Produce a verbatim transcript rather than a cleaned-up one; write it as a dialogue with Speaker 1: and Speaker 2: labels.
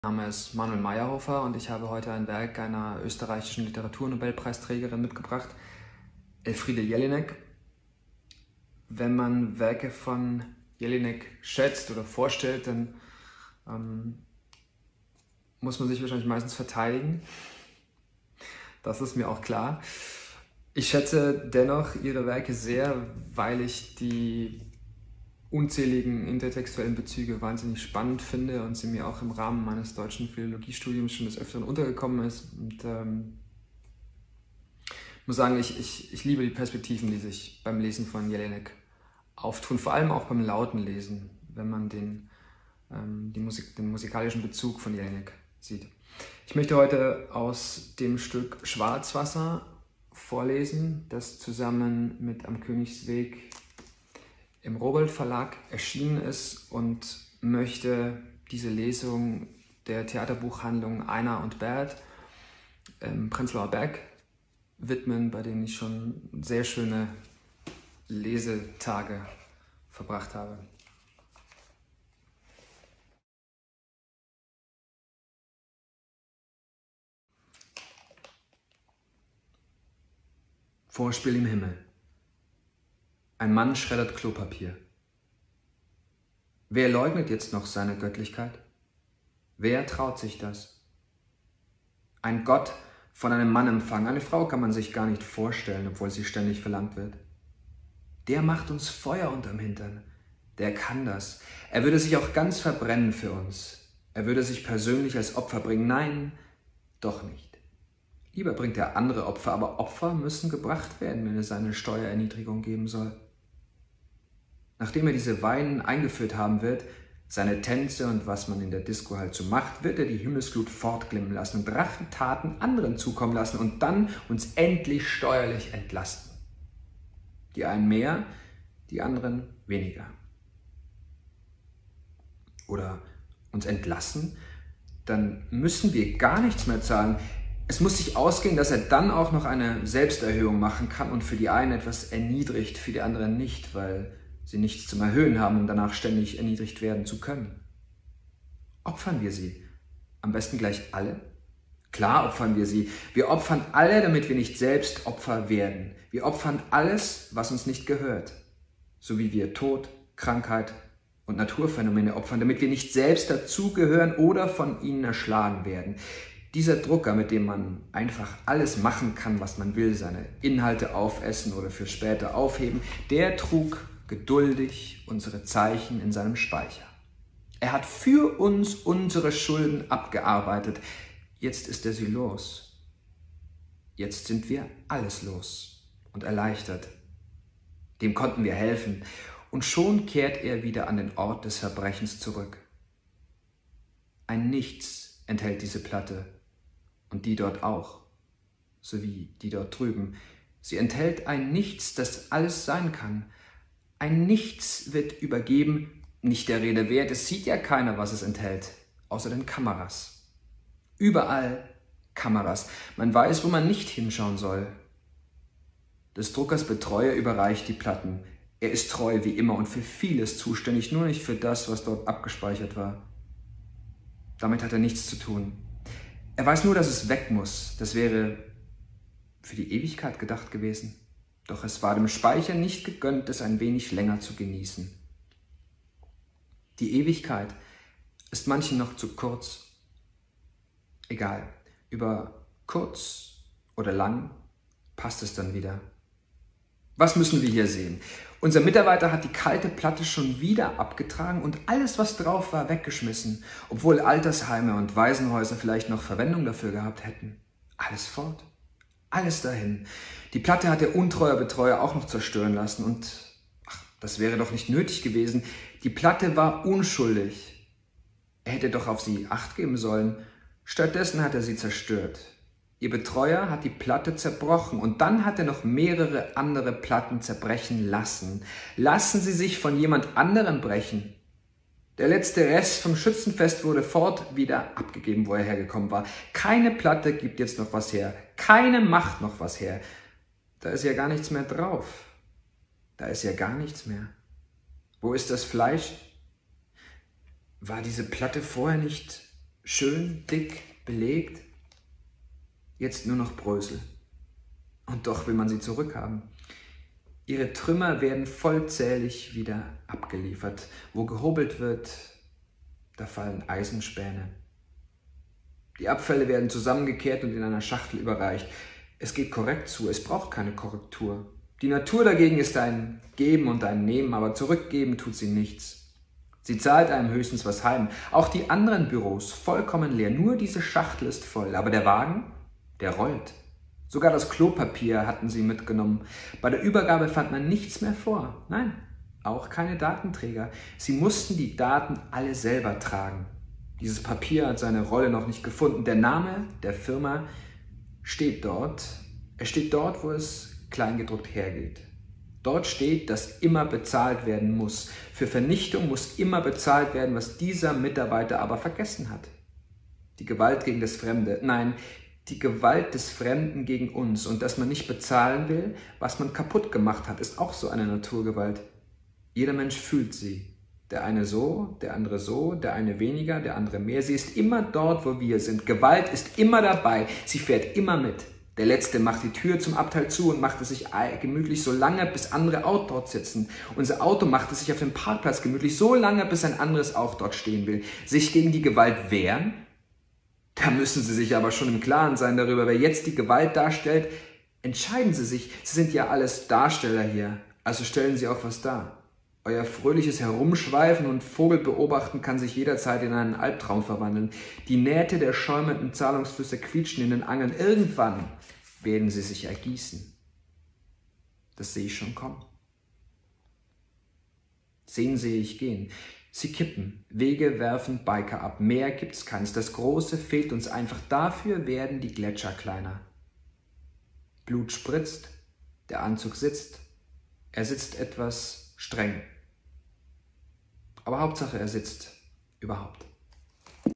Speaker 1: Mein Name ist Manuel Meyerhofer und ich habe heute ein Werk einer österreichischen Literaturnobelpreisträgerin mitgebracht, Elfriede Jelinek. Wenn man Werke von Jelinek schätzt oder vorstellt, dann ähm, muss man sich wahrscheinlich meistens verteidigen. Das ist mir auch klar. Ich schätze dennoch ihre Werke sehr, weil ich die unzähligen intertextuellen Bezüge wahnsinnig spannend finde und sie mir auch im Rahmen meines deutschen Philologiestudiums schon des Öfteren untergekommen ist. Und ähm, muss sagen, ich, ich, ich liebe die Perspektiven, die sich beim Lesen von Jelinek auftun, vor allem auch beim lauten Lesen, wenn man den, ähm, die Musik, den musikalischen Bezug von Jelinek sieht. Ich möchte heute aus dem Stück Schwarzwasser vorlesen, das zusammen mit Am Königsweg im Rowohlt Verlag erschienen ist, und möchte diese Lesung der Theaterbuchhandlung Einar und Bert im Prenzlauer Berg widmen, bei denen ich schon sehr schöne Lesetage verbracht habe. Vorspiel im Himmel. Ein Mann schreddert Klopapier. Wer leugnet jetzt noch seine Göttlichkeit? Wer traut sich das? Ein Gott von einem Mann empfangen. Eine Frau kann man sich gar nicht vorstellen, obwohl sie ständig verlangt wird. Der macht uns Feuer unterm Hintern. Der kann das. Er würde sich auch ganz verbrennen für uns. Er würde sich persönlich als Opfer bringen. Nein, doch nicht. Lieber bringt er andere Opfer, aber Opfer müssen gebracht werden, wenn es eine Steuererniedrigung geben soll. Nachdem er diese Weinen eingeführt haben wird, seine Tänze und was man in der Disco halt so macht, wird er die Himmelsglut fortglimmen lassen und Rachentaten anderen zukommen lassen und dann uns endlich steuerlich entlasten. Die einen mehr, die anderen weniger. Oder uns entlassen, dann müssen wir gar nichts mehr zahlen. Es muss sich ausgehen, dass er dann auch noch eine Selbsterhöhung machen kann und für die einen etwas erniedrigt, für die anderen nicht, weil sie nichts zum Erhöhen haben, um danach ständig erniedrigt werden zu können. Opfern wir sie? Am besten gleich alle? Klar opfern wir sie. Wir opfern alle, damit wir nicht selbst Opfer werden. Wir opfern alles, was uns nicht gehört. So wie wir Tod, Krankheit und Naturphänomene opfern, damit wir nicht selbst dazugehören oder von ihnen erschlagen werden. Dieser Drucker, mit dem man einfach alles machen kann, was man will, seine Inhalte aufessen oder für später aufheben, der trug geduldig unsere Zeichen in seinem Speicher. Er hat für uns unsere Schulden abgearbeitet. Jetzt ist er sie los. Jetzt sind wir alles los und erleichtert. Dem konnten wir helfen. Und schon kehrt er wieder an den Ort des Verbrechens zurück. Ein Nichts enthält diese Platte. Und die dort auch, sowie die dort drüben. Sie enthält ein Nichts, das alles sein kann. Ein Nichts wird übergeben, nicht der Rede wert. Es sieht ja keiner, was es enthält, außer den Kameras. Überall Kameras. Man weiß, wo man nicht hinschauen soll. Des Druckers Betreuer überreicht die Platten. Er ist treu wie immer und für vieles zuständig, nur nicht für das, was dort abgespeichert war. Damit hat er nichts zu tun. Er weiß nur, dass es weg muss. Das wäre für die Ewigkeit gedacht gewesen. Doch es war dem Speicher nicht gegönnt, es ein wenig länger zu genießen. Die Ewigkeit ist manchen noch zu kurz. Egal, über kurz oder lang passt es dann wieder. Was müssen wir hier sehen? Unser Mitarbeiter hat die kalte Platte schon wieder abgetragen und alles, was drauf war, weggeschmissen, obwohl Altersheime und Waisenhäuser vielleicht noch Verwendung dafür gehabt hätten. Alles fort, alles dahin. Die Platte hat der untreue Betreuer auch noch zerstören lassen und ach, das wäre doch nicht nötig gewesen. Die Platte war unschuldig. Er hätte doch auf sie Acht geben sollen. Stattdessen hat er sie zerstört. Ihr Betreuer hat die Platte zerbrochen und dann hat er noch mehrere andere Platten zerbrechen lassen. Lassen Sie sich von jemand anderem brechen. Der letzte Rest vom Schützenfest wurde fort wieder abgegeben, wo er hergekommen war. Keine Platte gibt jetzt noch was her. Keine macht noch was her. Da ist ja gar nichts mehr drauf. Da ist ja gar nichts mehr. Wo ist das Fleisch? War diese Platte vorher nicht schön dick belegt, jetzt nur noch Brösel. Und doch will man sie zurückhaben. Ihre Trümmer werden vollzählig wieder abgeliefert. Wo gehobelt wird, da fallen Eisenspäne. Die Abfälle werden zusammengekehrt und in einer Schachtel überreicht. Es geht korrekt zu, es braucht keine Korrektur. Die Natur dagegen ist ein Geben und ein Nehmen, aber zurückgeben tut sie nichts. Sie zahlt einem höchstens was heim. Auch die anderen Büros vollkommen leer, nur diese Schachtel ist voll. Aber der Wagen, der rollt. Sogar das Klopapier hatten sie mitgenommen. Bei der Übergabe fand man nichts mehr vor. Nein, auch keine Datenträger. Sie mussten die Daten alle selber tragen. Dieses Papier hat seine Rolle noch nicht gefunden. Der Name der Firma steht dort. Er steht dort, wo es kleingedruckt hergeht. Dort steht, dass immer bezahlt werden muss. Für Vernichtung muss immer bezahlt werden, was dieser Mitarbeiter aber vergessen hat. Die Gewalt gegen das Fremde. Nein, die Gewalt des Fremden gegen uns und dass man nicht bezahlen will, was man kaputt gemacht hat, ist auch so eine Naturgewalt. Jeder Mensch fühlt sie. Der eine so, der andere so, der eine weniger, der andere mehr. Sie ist immer dort, wo wir sind. Gewalt ist immer dabei. Sie fährt immer mit. Der Letzte macht die Tür zum Abteil zu und macht es sich gemütlich so lange, bis andere auch dort sitzen. Unser Auto macht es sich auf dem Parkplatz gemütlich so lange, bis ein anderes auch dort stehen will. Sich gegen die Gewalt wehren? Da müssen Sie sich aber schon im Klaren sein darüber, wer jetzt die Gewalt darstellt. Entscheiden Sie sich, Sie sind ja alles Darsteller hier, also stellen Sie auch was dar. Euer fröhliches Herumschweifen und Vogelbeobachten kann sich jederzeit in einen Albtraum verwandeln. Die Nähte der schäumenden Zahlungsflüsse quietschen in den Angeln. Irgendwann werden sie sich ergießen. Das sehe ich schon kommen. Sehen sehe ich gehen. Sie kippen, Wege werfen Biker ab. Mehr gibt's keins. Das Große fehlt uns einfach. Dafür werden die Gletscher kleiner. Blut spritzt, der Anzug sitzt. Er sitzt etwas streng. Aber Hauptsache, er sitzt überhaupt.